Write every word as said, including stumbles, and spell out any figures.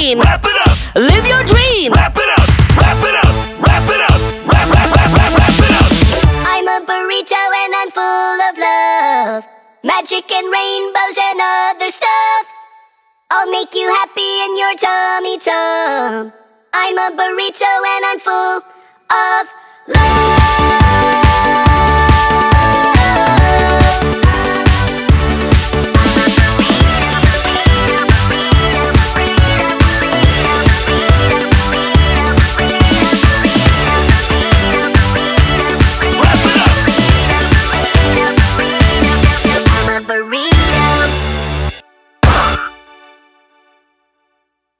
scene. Wrap it up. Live your dream. Wrap it up. Wrap it up. Wrap it up. Wrap, wrap, wrap, wrap, wrap it up. I'm a burrito and I'm full of love. Magic and rainbows and other stuff. I'll make you happy in your tummy tum. I'm a burrito and I'm full of love.